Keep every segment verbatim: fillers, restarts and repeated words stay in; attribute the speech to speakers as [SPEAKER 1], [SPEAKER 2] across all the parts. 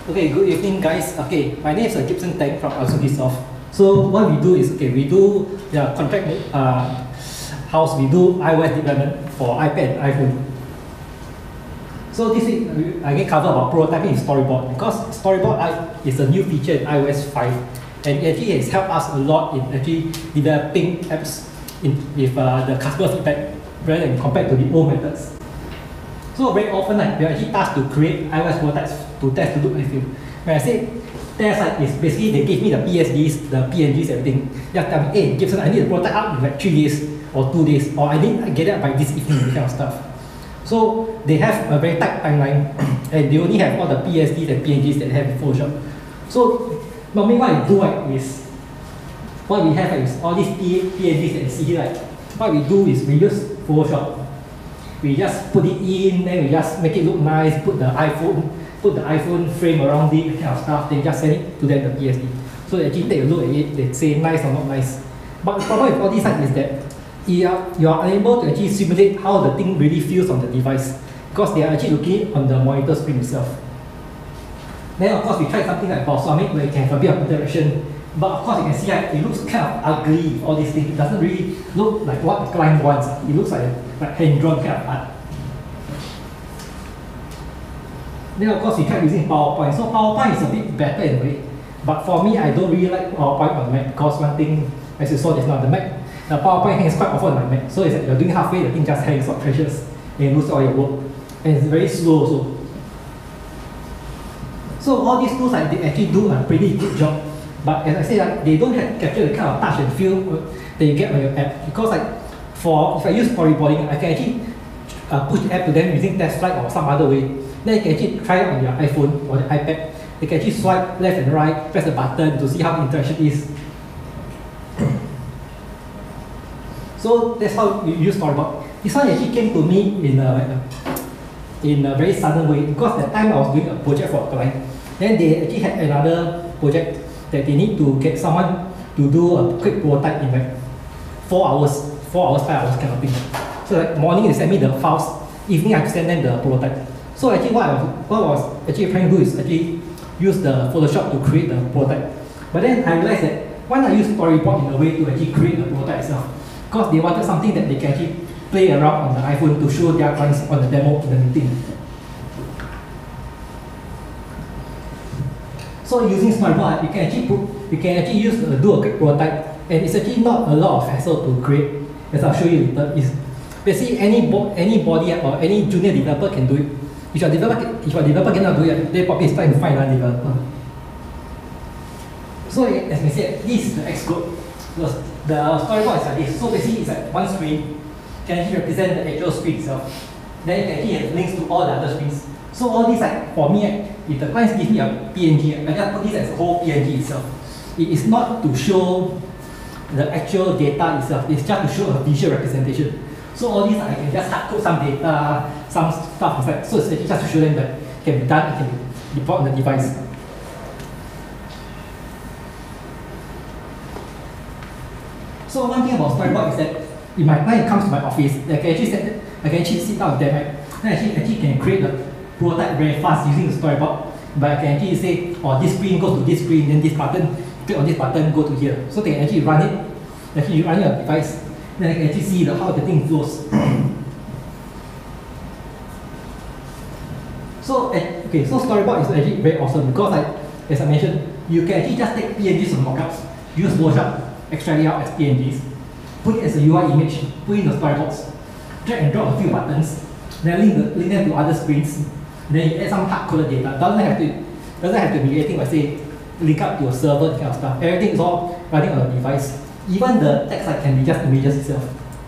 [SPEAKER 1] Okay, good evening guys. Okay, my name is uh, Gibson Tang from Azukisoft. So what we do is, okay, we do the contract uh, house, we do iOS development for iPad and iPhone. So this week, I can cover about prototyping in Storyboard because Storyboard is a new feature in iOS five, and it actually has helped us a lot in actually developing apps in, with uh, the customer feedback rather than compared to the old methods. So very often, like, we are actually tasked to create iOS prototypes to test to look and feel. When I say test, like, is basically they give me the P S Ds, the P N Gs, everything. Just tell me, hey, Gibson, I need a prototype out in like three days or two days, or I need to get it by this evening, this kind of stuff. So they have a very tight timeline, and they only have all the P S Ds and P N Gs that they have in Photoshop. So normally what I do, right, is what we have, right, is all these P N Gs that you see here, right, what we do is we use Photoshop. We just put it in, then we just make it look nice, put the iPhone, put the iPhone frame around it, kind of stuff, then just send it to them, the P S D. So they actually take a look at it, they say nice or not nice. But the problem with all these is that you are, you are unable to actually simulate how the thing really feels on the device because they are actually looking on the monitor screen itself. Then of course we tried something like Balsamiq where you can have a bit of interaction, but of course you can see that it looks kind of ugly with all these things. It doesn't really look like what the client wants. It looks like, like hand-drawn kind of art. Then of course we tried using PowerPoint. So PowerPoint is a bit better in a way, but for me I don't really like PowerPoint on the Mac because one thing, as you saw just now, the Mac, the PowerPoint hangs quite often on my Mac. So it's like you're doing halfway, the thing just hangs or crashes and you lose all your work. And it's very slow also. So all these tools, like, they actually do a pretty good job. But as I say, like, they don't have capture the kind of touch and feel that you get on your app. Because like for if I use storyboarding, I can actually uh, push the app to them using TestFlight or some other way. Then you can actually try it on your iPhone or the iPad. You can actually swipe left and right, press the button to see how the interaction is. So that's how you use Storyboard. This one actually came to me in a, in a very sudden way because at the time I was doing a project for a client. Then they actually had another project that they need to get someone to do a quick prototype in like four hours, four hours, five hours kind of thing. So like morning they send me the files, evening I have to send them the prototype. So actually what I was, what I was actually trying to do is actually use the Photoshop to create the prototype. But then I realized that why not use Storyboard in a way to actually create the prototype itself? Because they wanted something that they can actually play around on the iPhone to show their clients on the demo in the meeting. So using Storyboard, you can actually put, you can actually use uh, do a quick prototype, and it's actually not a lot of hassle to create. As I'll show you later, is basically any bo anybody or any junior developer can do it. If your developer, if your developer cannot do it, they probably trying to find another developer. So as we said, this is the Xcode. The Storyboard is like this. So basically, it's like one screen can actually represent the actual screen itself. Then you can actually have links to all the other screens. So all these, like, for me, if the clients give me a P N G, I just put this as a whole P N G itself. It is not to show the actual data itself. It's just to show a visual representation. So all these, I can just hard code some data, some stuff inside. So it's actually just to show them that it can be done, it can be deployed on the device. So one thing about Storyboard is that if my client comes to my office, I can actually set, I can actually sit down with them, right? Then actually, actually can create a prototype very fast using the Storyboard. But I can actually say, oh, this screen goes to this screen, then this button, click on this button, go to here. So they can actually run it. Actually, you run your device, then I can actually see the, how the thing flows. So, okay, so Storyboard is actually very awesome because, like, as I mentioned, you can actually just take P N Gs from mockups, use Photoshop, extract it out as P N Gs, put it as a U I image, put in the storyboards, drag and drop a few buttons, then link, the, link them to other screens, then you add some hard-coded data. Doesn't have to doesn't have to be anything like, say, link up to a server, that kind of stuff. Everything is all running on the device. Even the text site can be just images itself.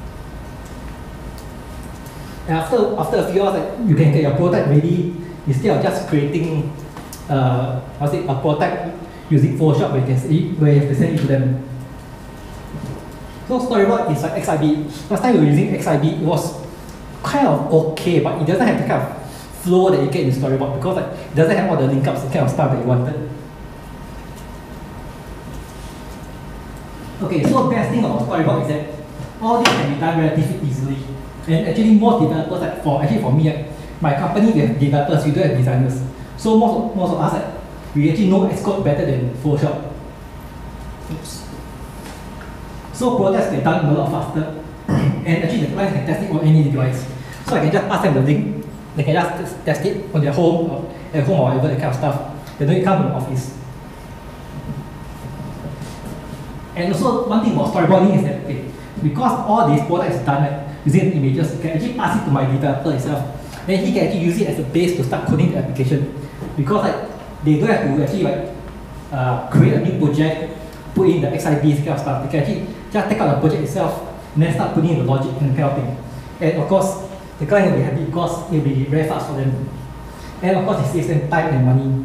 [SPEAKER 1] And after after a few hours, like, you can get your prototype ready instead of just creating uh, what's it, a prototype using Photoshop where you can see where you have to send it to them. So Storyboard is like X I B. Last time we were using X I B, it was kind of okay, but it doesn't have the kind of flow that you get in Storyboard because, like, it doesn't have all the link ups, the kind of stuff that you wanted. Okay, so the best thing about Storyboard is that all this can be done relatively easily. And actually most developers, like for actually for me, like, my company we have developers, we don't have designers. So most of, most of us, like, we actually know Xcode better than Photoshop. Oops. So projects get done a lot faster, and actually the client can test it on any device. So I can just pass them the link, they can just test it on their home, or at home or whatever, that kind of stuff. They don't need to come to the office. And also, one thing about storyboarding is that, okay, because all these products is done like, using images, you can actually pass it to my developer itself. Then he can actually use it as a base to start coding the application. Because like, they don't have to actually like, uh, create a new project, put in the X I Ds, kind of stuff. They can actually just take out the project itself, and then start putting in the logic and kind of thing. And of course, the client will be happy because it will be very fast for them. And of course, it saves them time and money.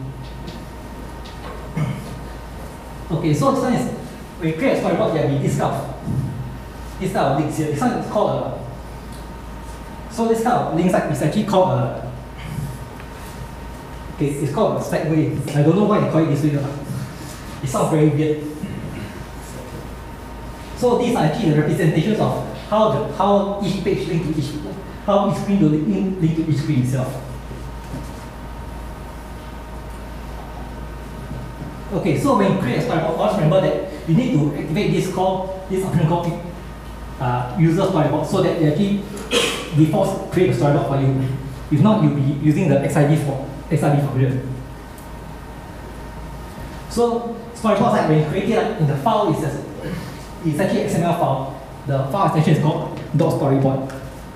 [SPEAKER 1] Okay, so this one is, when you create a storyboard, there will be this kind of, this kind of links here. This one is called a, so this kind of links like, is actually called a, okay, it's called a segue. I don't know why they call it this way, but it sounds very weird. So these are actually the representations of how the how each page link to each, how each screen will link, link to each screen itself. Okay, so when you create a storyboard, always remember that you need to activate this call, this option called uh, user storyboard, so that it actually defaults create a storyboard for you. If not, you'll be using the X I D for X I D function. So storyboards, like when you create it like, in the file, it's, just, it's actually X M L file. The file extension is called dot storyboard.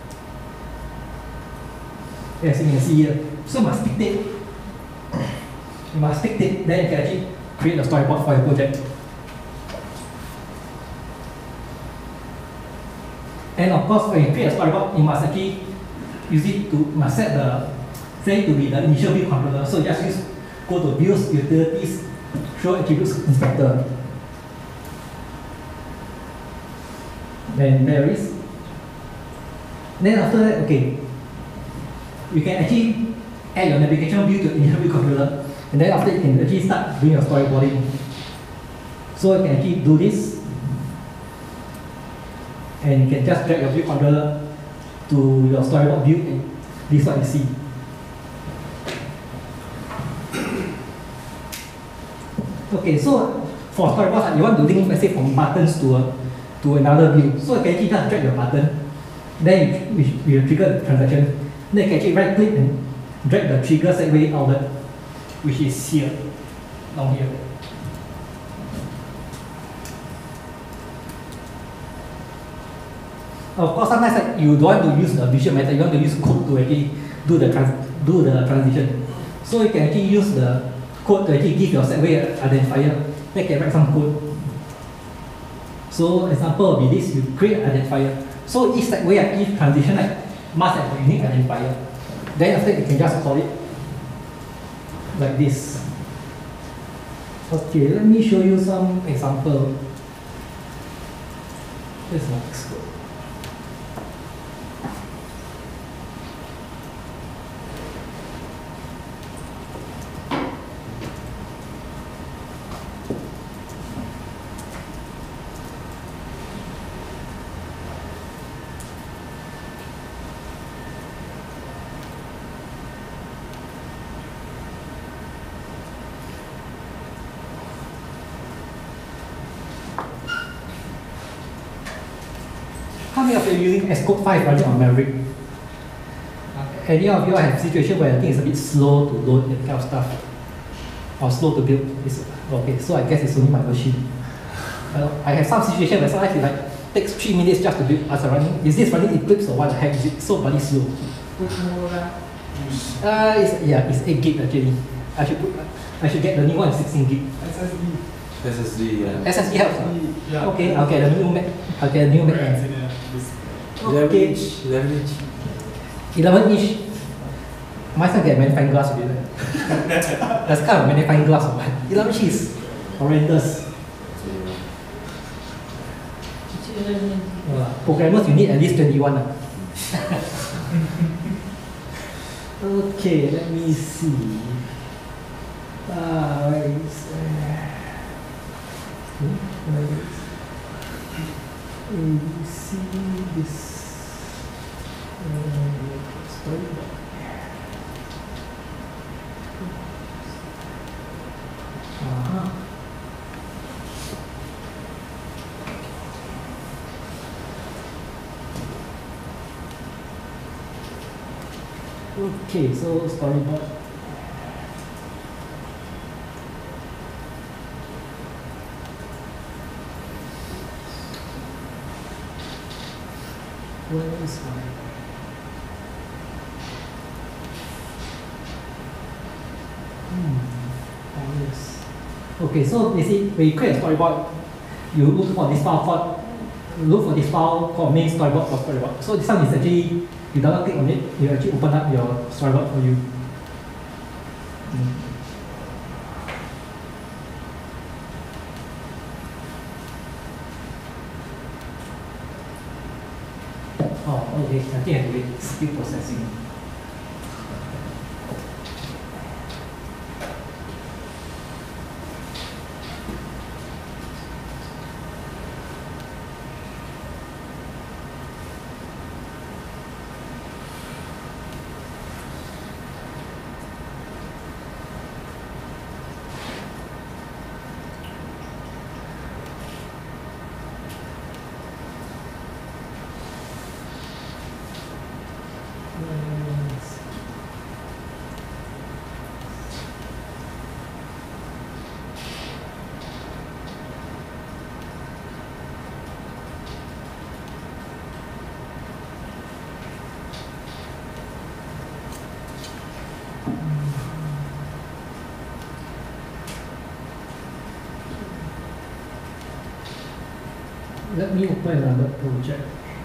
[SPEAKER 1] As you can see here, so you must dictate. You must dictate, then you can actually create a storyboard for your project. And of course, when you create a storyboard, you must actually use it to, must set the, set it to be the initial view controller. So you just use, go to views, utilities, show attributes inspector. Then there is. Then after that, okay, you can actually add your navigation view to the initial view controller. And then after you can actually start doing your storyboarding. So you can actually do this. And you can just drag your view controller to your storyboard view, and this is what you see. Okay, so for storyboards, you want to link, let's say, from buttons to a, to another view. So you can actually just drag your button, then you, you trigger the transaction. Then you can actually right click and drag the trigger segue outlet, which is here, down here. Of course, sometimes like, you don't want to use the visual method, you want to use code to actually do the trans do the transition. So you can actually use the code to actually give your segue identifier. Then you can write some code. So example will be this: you create an identifier. So each segue, each transition, like, must have a unique identifier. Then after you can just call it like this. Okay, let me show you some example. This is my Xcode. How many of you are using Xcode five running on Maverick? Any of you have a situation where I think it's a bit slow to load that kind of stuff? Or slow to build? It's, okay, so I guess it's only my machine. Uh, I have some situation where sometimes it like takes three minutes just to build as a running. Is this running Eclipse or what the heck is it? So bloody slow. Uh, it's, yeah, it's eight gig actually. I should put, I should get the new one, sixteen gig.
[SPEAKER 2] S S D.
[SPEAKER 3] S S D, yeah.
[SPEAKER 1] S S D helps.
[SPEAKER 2] Yeah.
[SPEAKER 1] Okay, I'll get a new Mac. I'll get a new Mac.
[SPEAKER 3] eleven inch. eleven inch.
[SPEAKER 1] eleven inch. Might as well get magnifying glass with it. That's kind of magnifying glass or what? eleven inch is horrendous. Uh, programmers, you need at least twenty-one. Uh. Okay, let me see. Uh, where is, uh, where is A B C, this, uh, storyboard. Okay, so storyboard. Where is my hmm. Oh, yes. Okay, so basically when you create a storyboard, you look for this file called look for this file called main storyboard or storyboard. So this one is actually you double click on it, you actually open up your storyboard for you. Mm. Oh, okay. I think I have to wait. It's still processing. Let me open another project.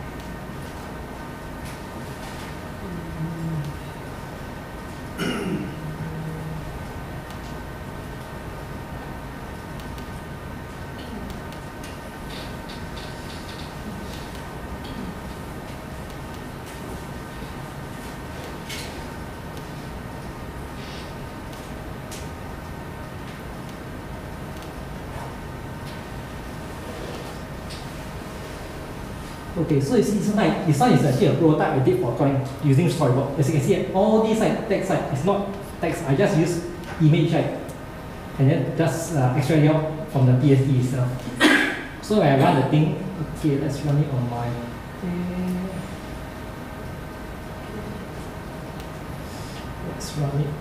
[SPEAKER 1] Okay, so you see, this one, this one is actually a prototype I did for drawing using storyboard. As you can see, all these like, text like, it's not text, I just use image like, and then just uh, extract it out from the P S D itself. So when I run the thing, okay, let's run it on my. Let's run it.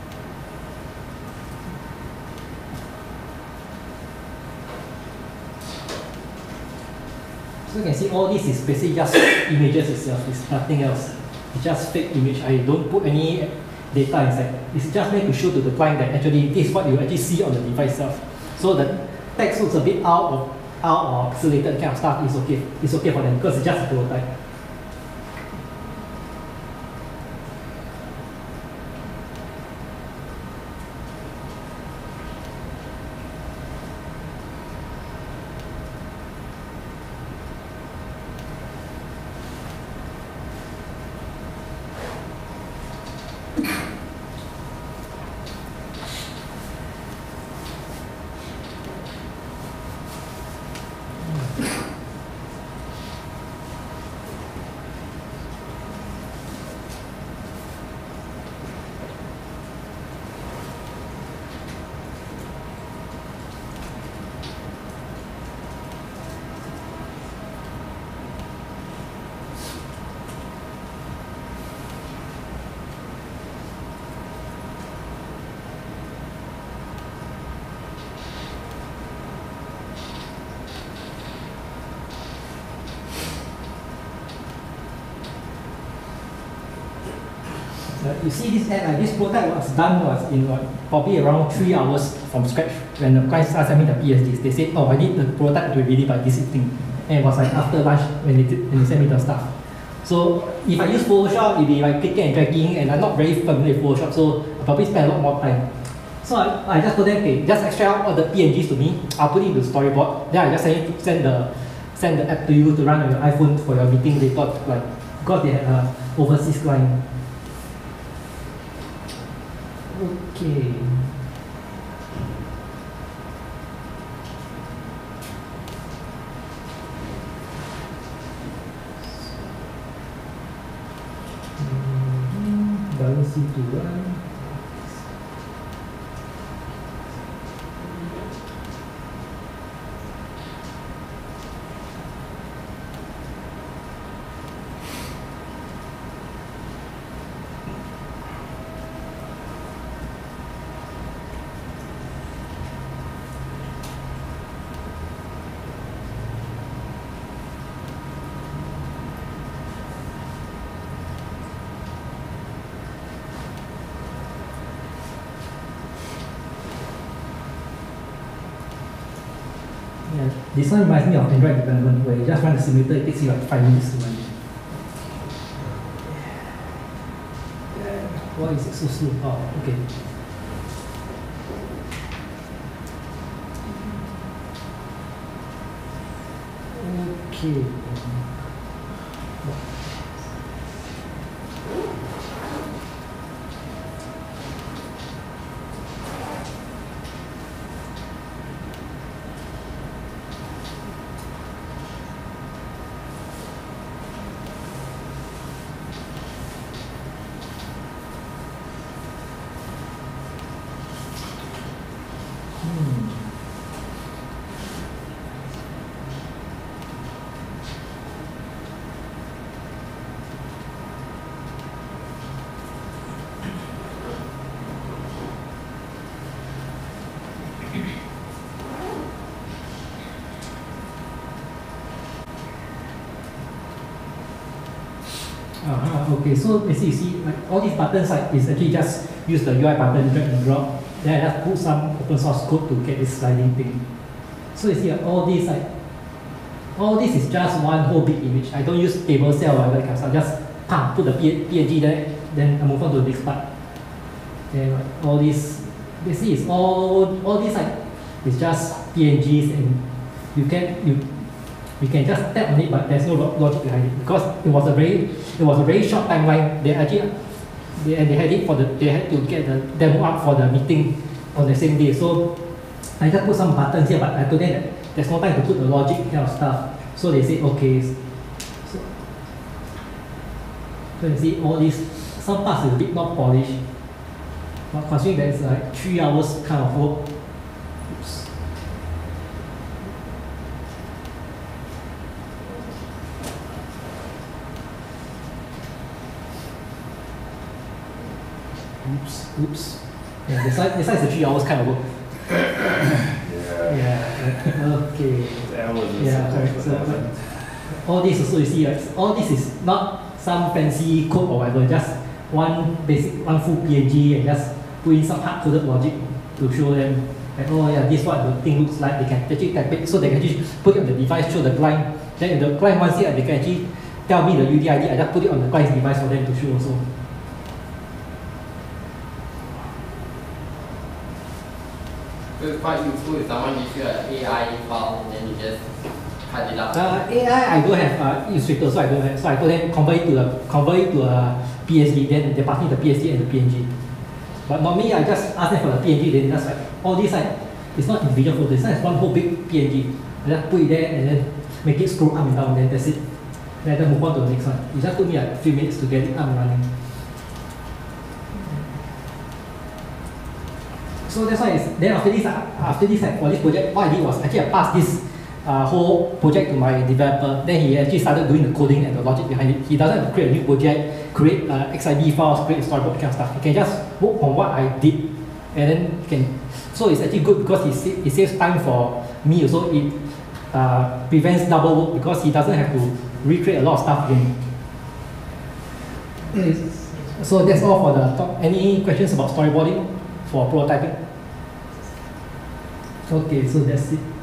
[SPEAKER 1] So you can see all this is basically just images itself, it's nothing else. It's just fake image. I don't put any data inside. It's just meant to show to the client that actually this is what you actually see on the device itself. So the text looks a bit out of out or pixelated kind of stuff is okay. It's okay for them because it's just a prototype. Uh, you see this ad, uh, this prototype was done was in uh, probably around three hours from scratch. When the client started sending the P S Ds, they said, "Oh, I need the prototype to be ready by this evening." And it was like after lunch when they did, when they sent me the stuff. So if I use Photoshop, it'd be like clicking and dragging, and I'm not very familiar with Photoshop, so I probably spend a lot more time. So I, I just told them, okay, just extract out all the P N Gs to me. I'll put it into storyboard. Then I just send it, send the send the app to you to run on your iPhone for your meeting later, like because they had a overseas client. Okay. Mm-hmm. Balance C to run. Yeah, this one reminds me of Android development where you just run the simulator, it takes you like five minutes to run it. Yeah. Why is it so slow? Oh, okay. Okay. Uh-huh, okay, so basically you see like all these buttons like is actually just use the U I button, drag and drop, then I just put some open source code to get this sliding thing. So you see like, all these like all this is just one whole big image. I don't use table cell or whatever kind of stuff. Just pam, put the P N G there, then I move on to the next part. Then like, all this basically is all all this like is just P N Gs, and you can you you can just tap on it, but there's no logic behind it because it was a very it was a very short timeline. They actually they, and they had it for the they had to get the demo up for the meeting on the same day. So I just put some buttons here, but I told them that there's no time to put the logic kind of stuff. So they said okay. So, so you see all these some parts is a bit not polished, but considering that it's like three hours kind of work. Oops. Oops, oops. Yeah, besides, besides the three hours kind of work.
[SPEAKER 3] Yeah.
[SPEAKER 1] Yeah, okay.
[SPEAKER 3] That was just
[SPEAKER 1] Yeah, correct. So, like, all this also you see, like, all this is not some fancy code or whatever, just one basic, one full P N G and just put in some hard-coded logic to show them that, oh yeah, this is what the thing looks like. They can actually type it, so they can actually put it on the device, show the client. Then if the client wants it, they can actually tell me the U D I D, I just put it on the client's device for them to show also.
[SPEAKER 2] So it's quite useful if someone gives you an A I file and then you just cut it out.
[SPEAKER 1] Uh, A I, I don't have uh, Illustrator, so I don't have. So I told them convert it to a convert it to a P S D. Then they pass me the P S D and the P N G. But normally I just ask them for the P N G. Then just like all this like it's not individual photos. It's one whole big P N G. I just put it there and then make it scroll up and down. Then that's it. Then I just move on to the next one. It just took me like a few minutes to get it up and running. So that's why it's, then after this, after this for this project, what I did was actually I passed this uh, whole project to my developer. Then he actually started doing the coding and the logic behind it. He doesn't have to create a new project, create uh, X I D files, create storyboard kind of stuff. He can just work on what I did, and then he can. So it's actually good because it, sa it saves time for me also. It uh, prevents double work because he doesn't have to recreate a lot of stuff again. So that's all for the talk. Any questions about storyboarding for prototyping? Okay, so that's it.